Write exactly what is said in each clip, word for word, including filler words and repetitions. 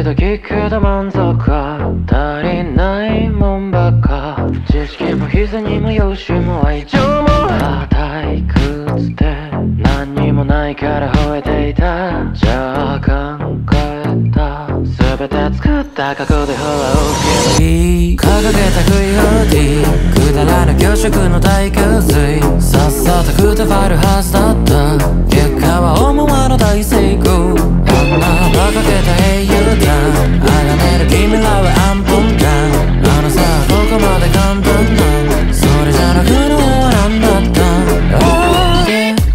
度聞くと満足か足りないもんばっか知識も膝にも容姿も愛情も退屈で何にもないから吠えていたじゃあ考えた全て作った過去でほら OK 掲げたクイホーティくだらぬ教職の大洪水さっさとくたばるはずだった結果は思わぬ大成功あんな馬鹿げた英雄だあがめる君らはアンポンだあのさここまで簡単なそれじゃなくのは何だった、oh、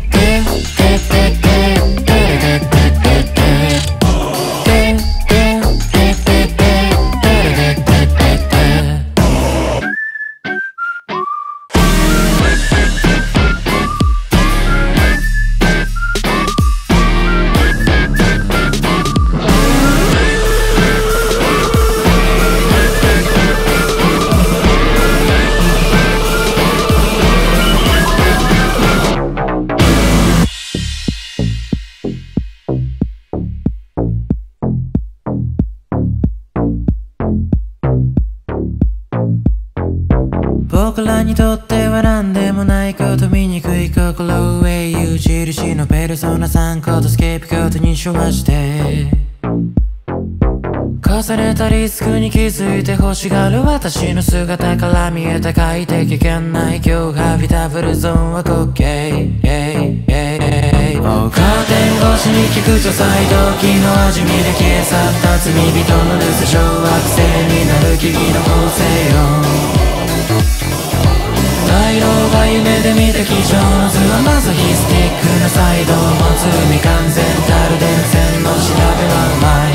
僕らにとっては何でもないこと醜い心を英雄印のペルソナさんことスケープコートにしまして重ねたリスクに気づいて欲しがる私の姿から見えた快適圏内今日ハビタブルゾーンは滑稽カーテン越しに聞くと再動機の味見で消え去った罪人の留守小惑星になる木々の構成よ大老が夢で見た机上の図はマゾヒスティックなサイドを持つ未完全たる電線の調べはうまい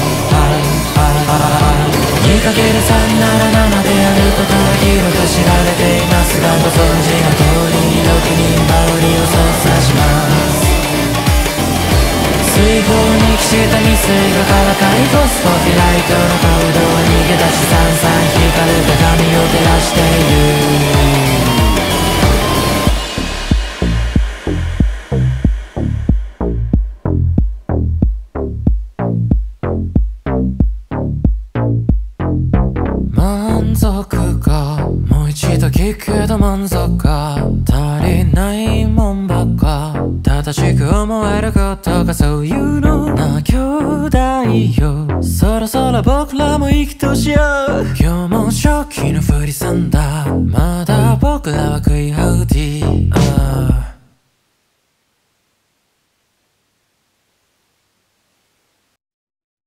にかけるさんならななであることは広く知られていますがご存知の通りにろくにん羽織を操作します水泡に帰した未遂がからかいフォスフォフィライトのコードは逃げ出しさんさん光る鏡を照らしている満足かもう一度聞くと満足か足りないもんばっか正しく思えることがそういうのな兄弟よそろそろ僕らも生きとしよう今日も初期のふりさんだまだ僕らは